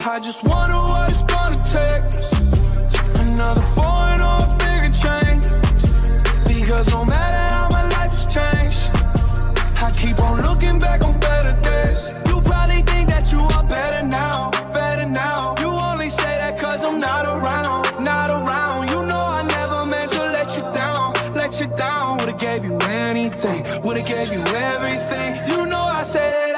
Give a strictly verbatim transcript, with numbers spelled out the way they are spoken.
I just wonder what it's gonna take. Another foreign or a bigger change. Because no matter how my life has changed, I keep on looking back on better days. You probably think that you are better now, better now. You only say that cause I'm not around, not around. You know I never meant to let you down, let you down. Would've gave you anything, would've gave you everything. You know I said that